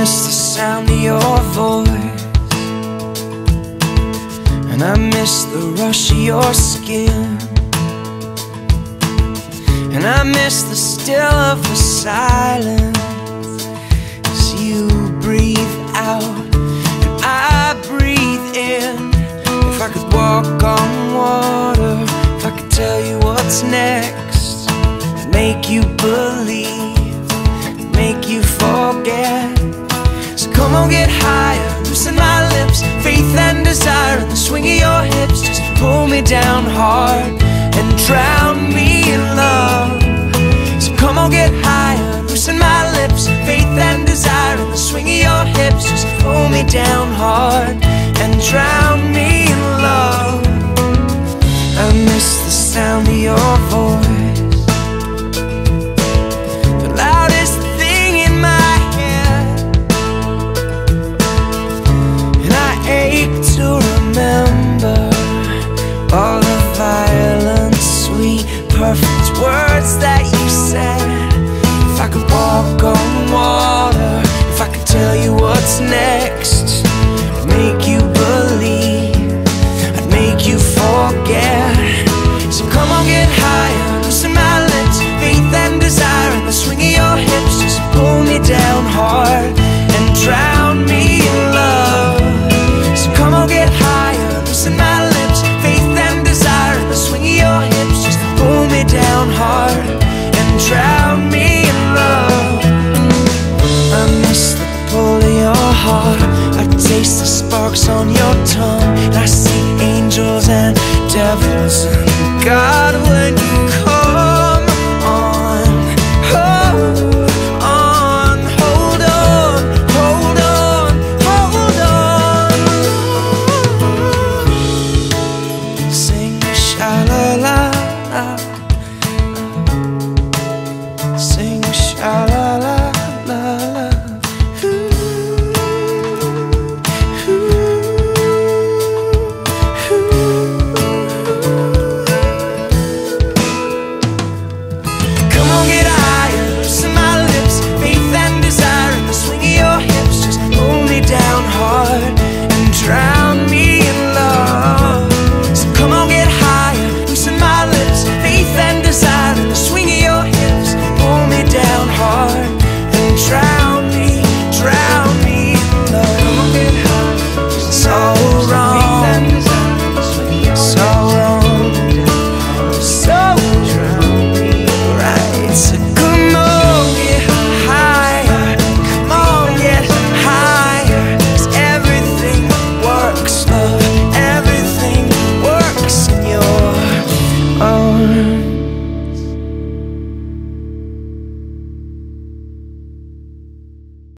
miss the sound of your voice, and I miss the rush of your skin, and I miss the still of the silence as you breathe out and I breathe in. If I could walk on water, if I could tell you what's next, I'd make you believe, I'd make you forget. So come on, get higher, loosen my lips, faith and desire in the swing of your hips. Just pull me down hard and drown me in love. So come on, get higher, loosen my lips, faith and desire in the swing of your hips. Just pull me down hard and drown me in love. I miss the sound of your voice, the loudest thing in my head, and I ache to remember all the violent, sweet, perfect words that you said. If I could walk on water, if I could tell you what's next, I'd make you believe, I'd make you forget. So come on, get higher, loosen my lips, faith and desire in the swing of your hips. Just pull me down hard and drown me in love. So come on, get higher, loosen my lips, faith and desire in the swing of your hips. Just pull me down hard and drown me in love. I miss the pull of your heart, I taste the sparks on your